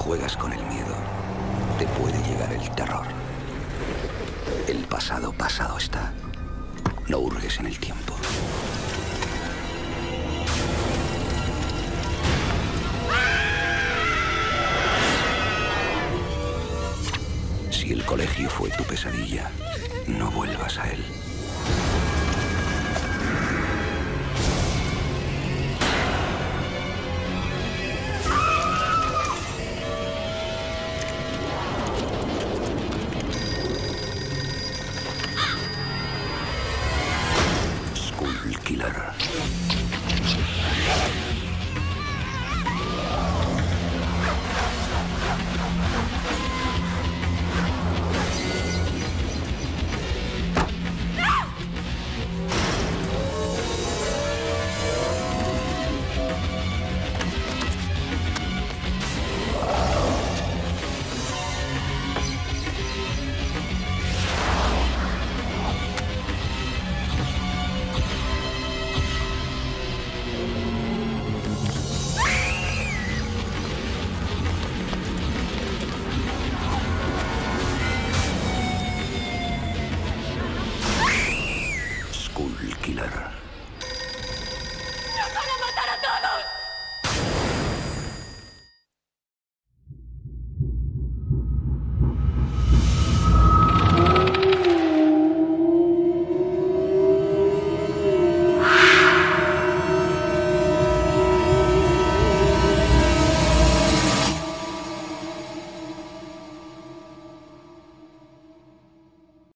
juegas con el miedo, te puede llegar el terror. El pasado, pasado está. No hurgues en el tiempo. Si el colegio fue tu pesadilla, no vuelvas a él.